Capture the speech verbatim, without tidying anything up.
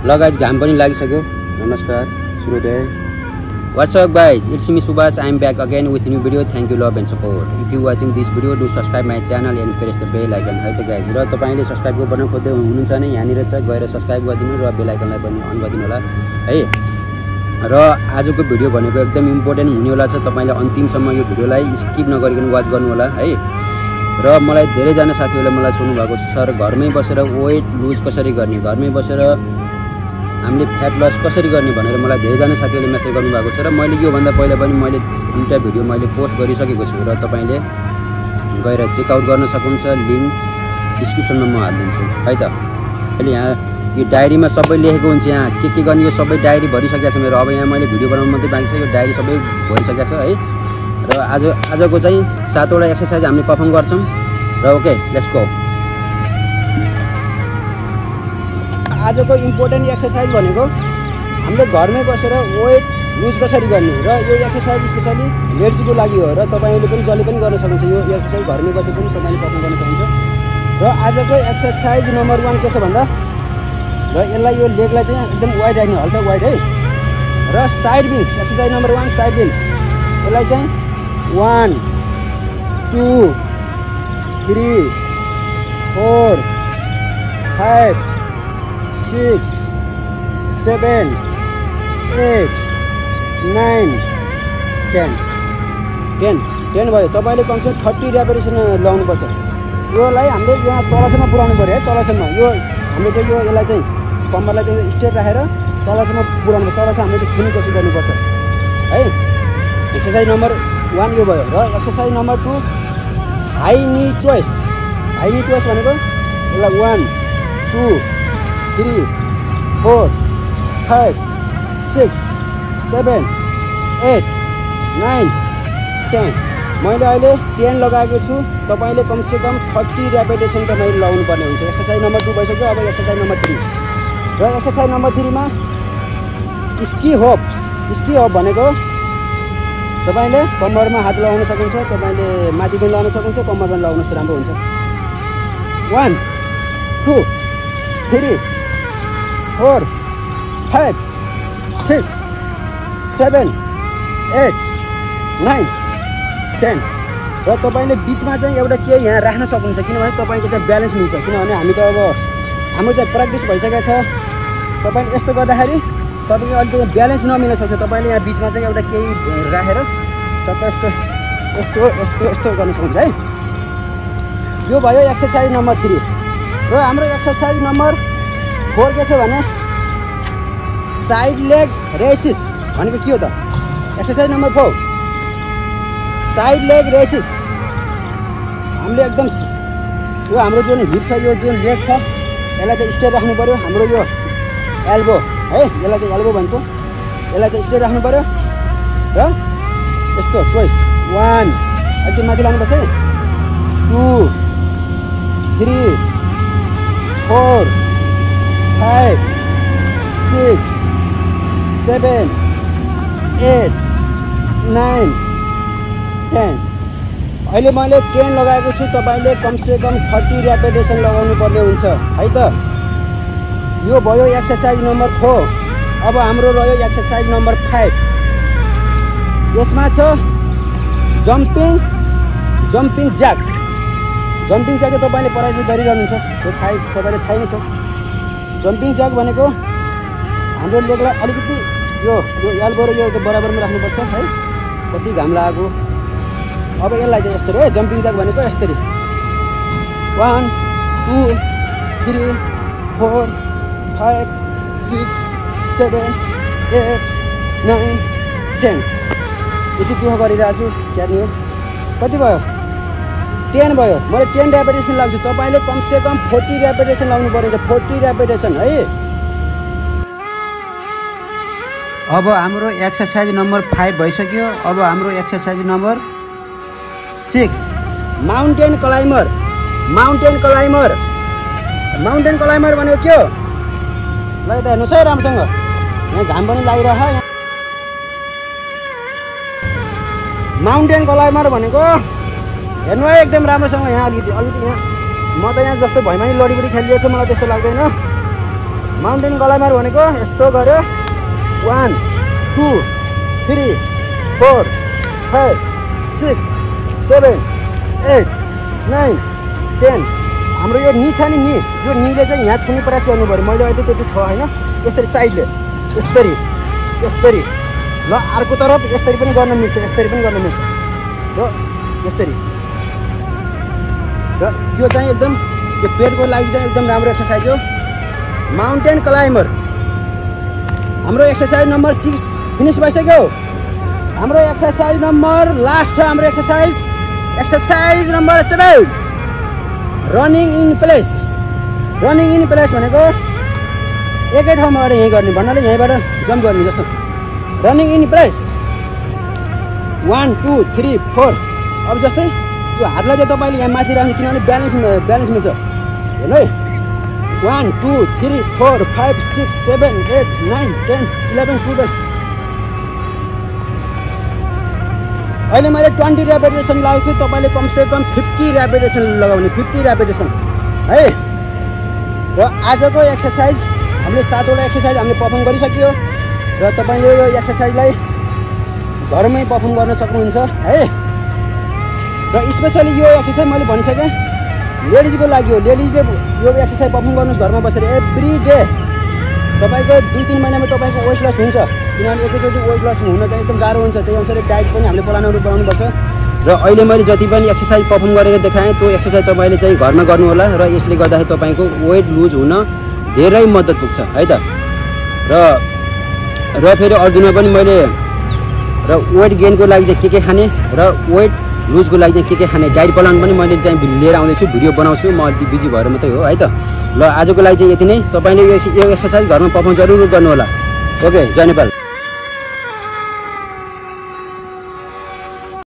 ल गाइज घाम पनि लागिसक्यो। नमस्कार सूर्योदय। What's up guys, it's me Subhash. I am back again with new video. Thank you, love and support. If you watching this video, do subscribe my channel and press the bell icon. है त guys, र तपाईले subscribe गर्न खोज्दै हुनुहुन्छ भने यहाँनिर छ, गएर सब्स्क्राइब गरिदिनु र बेल आइकनलाई पनि अन गरिदिनु होला है। र आजको भिडियो भनेको एकदम इम्पोर्टेन्ट हुनेवाला छ। तपाईले अन्तिमसम्म यो भिडियोलाई स्किप नगरिकन वाच गर्नु होला है। र मलाई धेरै जना साथीहरूले मलाई सोध्नु भएको छ, सर घरमै बसेर वेट लुज कसरी गर्ने, घरमै बसेर हामीले फ्याट लस कसरी गर्ने भनेर मलाई धेरैजना साथीहरूले मेसेज गर्नुभएको छ। र मैले योभन्दा पहिला पनि मैले दुईवटा भिडियो मैले पोस्ट गरिसकेको छु र तपाईँले गएर चेकआउट गर्न सक्नुहुन्छ। लिङ्क डिस्क्रिप्सनमा म हालिदिन्छु है त। अहिले यहाँ यो डायरीमा सबै लेखेको हुन्छ, यहाँ के के गर्ने यो सबै डायरी भरिसकेको छ मेरो। अब यहाँ मैले भिडियो बनाउनु मात्रै बाँकी छ, यो डायरी सबै भरिसकेको छ है। र आज आजको चाहिँ सातवटा एक्सर्साइज हामीले पर्फर्म गर्छौँ र ओके लेट्स गो। आजको इम्पोर्टेन्ट एक्सर्साइज भनेको हामीले घरमै बसेर वेट लुज कसरी गर्ने र यो एक्सर्साइज स्पेसली लेडिजको लागि हो र तपाईँले पनि जसले पनि गर्न सक्नुहुन्छ। यो एक्सर्साइज घरमै बसेर पनि तपाईँले पर्फर्म गर्न सक्नुहुन्छ। र आजको एक्सर्साइज नम्बर वान के छ भन्दा, र यसलाई यो लेगलाई चाहिँ एकदम वाइड राख्ने, हल्का वाइड है। र side bends exercise number one side bends, यसलाई चाहिँ one two three four five six seven eight nine ten ten ten भयो। तपाईँले कमसेकम थर्टी रेपिटेसन लगाउनुपर्छ। योलाई हामीले यहाँ तलसम्म पुऱ्याउनु पऱ्यो है, तलसम्म। यो हामीले चाहिँ यो यसलाई चाहिँ कम्मरलाई चाहिँ स्ट्रेट राखेर तलसम्म पुऱ्याउनु, तलसम्म हामीले छुने कोसिस गर्नुपर्छ है। एक्सर्साइज नम्बर वान यो भयो। र exercise number two high knee twist. High knee twist भनेको यसलाई one two three four five six seven eight nine ten. मैले अहिले टेन लगाएको छु। तपाईँले कमसेकम थर्टी रेपिटेसन तपाईँले लगाउनु पर्ने हुन्छ। एक्सर्साइज नम्बर टू भइसक्यो। अब एक्सर्साइज नम्बर थ्री। र एक्सर्साइज नम्बर थ्रीमा स्की होप्स। स्की होप भनेको तपाईँले कम्मरमा हात लगाउन सक्नुहुन्छ, तपाईँले माथि पनि लगाउन सक्नुहुन्छ, कम्मर पनि लगाउनुहोस् राम्रो हुन्छ। One two three four five six seven eight nine ten. र तपाईँले बिचमा चाहिँ एउटा केही यहाँ राख्न सक्नुहुन्छ, किनभने तपाईँको चाहिँ ब्यालेन्स मिल्छ। किनभने हामी त अब हाम्रो चाहिँ प्र्याक्टिस भइसकेको छ। तपाईँले यस्तो गर्दाखेरि तपाईँको अलिकति ब्यालेन्स नमिल्न सक्छ। तपाईँले यहाँ बिचमा चाहिँ एउटा केही राखेर टक्क यस्तो यस्तो यस्तो यस्तो गर्न सक्नुहुन्छ है। यो भयो एक्सर्साइज नम्बर थ्री। र हाम्रो एक्सर्साइज नम्बर फोर के छ भने साइड लेग रेसिस भनेको के हो त। Exercise number four side leg raises. हामीले एकदम यो हाम्रो जुन हिप छ, यो जुन लेग छ, यसलाई चाहिँ स्ट्रेट राख्नु पऱ्यो। हाम्रो यो एल्बो है, यसलाई चाहिँ एल्बो भन्छ, यसलाई चाहिँ स्ट्रेट राख्नु पऱ्यो। र यस्तो ट्वेस्ट वान अलिकति माथि लानुपर्छ है, two three four five six seven eight nine ten. अहिले मैले टेन लगाएको छु। तपाईँले कमसेकम थर्टी रेपिटेसन लगाउनु पर्ने हुन्छ है त। यो भयो एक्सर्साइज नम्बर फोर। अब हाम्रो रह्यो एक्सर्साइज नम्बर फाइभ। यसमा छ jumping jumping jack. Jumping jack चाहिँ तपाईँले पराइस गरिरहनुहुन्छ, त्यो थाहै तपाईँले थाहै नै छ। जम्पिङ ज्याक भनेको हाम्रो लेगलाई अलिकति यो यो एल्बो र यो बराबरमा राख्नुपर्छ है। कति घाम लागेको। अब यसलाई चाहिँ यस्तरी है, जम्पिङ ज्याक भनेको यस्तरी one two three four five six seven eight nine ten. यति दुःख गरिरहेको छु क्यार्ने हो। कति भयो? टेन भयो। मैले टेन रेपिटेसन लाग्छु। तपाईँले कमसेकम फोर्टी रेपिटेसन लाउनु पर्ने हुन्छ, फोर्टी रेपिटेसन है। अब हाम्रो एक्सर्साइज नम्बर फाइभ भइसक्यो। अब हाम्रो exercise number six mountain climber. Mountain climber mountain climber भनेको के हो? ल यता हेर्नुहोस् है राम्रोसँग, यहाँ घाम पनि लागिरह। माउन्टेन क्लाइमर भनेको हेर्नु है एकदम राम्रोसँग। यहाँ अलिकति अलिकति यहाँ म त यहाँ जस्तो भैमानी लडीबडी खेलिदिएको छु, मलाई त्यस्तो लाग्दैन। माउन्टेन क्लाइम्बर भनेको यस्तो गर्यो one two three four five six seven eight nine ten हाम्रो यो नि छ नि नि यो निले चाहिँ यहाँ छुने प्रयास गर्नु पऱ्यो मैले अहिले त्यति छ होइन यसरी साइडले यसरी यसरी ल अर्को तरफ यसरी पनि गर्न मिल्छ यसरी पनि गर्न मिल्छ र यसरी र यो चाहिँ एकदम यो पेटको लागि चाहिँ एकदम राम्रो एक्सर्साइज हो माउन्टेन क्लाइम्बर हाम्रो एक्सर्साइज नम्बर सिक्स फिनिस भइसक्यो हाम्रो एक्सर्साइज नम्बर लास्ट छ हाम्रो exercise exercise number seven running in place running in place भनेको एकै ठाउँबाट यहीँ गर्ने भन्नाले यहीँबाट जम्प गर्ने जस्तो running in place one two three four अब जस्तै यो हातलाई चाहिँ तपाईँले यहाँ माथि राख्नु किनभने ब्यालेन्स ब्यालेन्स मिल्छ हेर्नु है one two three four five six seven eight nine ten eleven twelve अहिले मैले ट्वेन्टी रेपिटेसन लगाएको छु तपाईँले कमसेकम फिफ्टी रेपिटेसन लगाउने फिफ्टी रेपिटेसन है र आजको एक्सर्साइज हामीले सातवटा एक्सर्साइज हामीले पर्फर्म गरिसक्यो र तपाईँले यो एक्सर्साइजलाई घरमै पर्फर्म गर्न सक्नुहुन्छ है र स्पेसली यो एक्सर्साइज मैले भनिसकेँ लेडिजको लागि हो लेडिजले यो एक्सर्साइज पर्फर्म गर्नुहोस् घरमा बसेर एभ्री डे तपाईँको दुई तिन महिनामा तपाईँको वेट लस हुन्छ किनभने एकैचोटि वेट लस हुन चाहिँ एकदम गाह्रो हुन्छ त्यही अनुसार डाइट पनि हामीले प्लानहरू बनाउनुपर्छ र अहिले मैले जति पनि एक्सर्साइज पर्फर्म गरेर देखाएँ त्यो एक्सर्साइज तपाईँले चाहिँ घरमा गर्नुहोला र यसले गर्दाखेरि तपाईँको वेट लुज हुन धेरै मद्दत पुग्छ है त र र फेरि अर्जुनमा पनि मैले र वेट गेनको लागि चाहिँ के के खाने र वेट लुजको लागि चाहिँ के के खाने डाइट प्लान पनि मैले चाहिँ लिएर आउँदैछु भिडियो बनाउँछु म अलिक बिजी भएर मात्रै हो है त ल आजको लागि चाहिँ यति नै तपाईँले यो एक्सर्साइज घरमा पर्फर्म जरुर गर्नुहोला ओके जय नेपाल।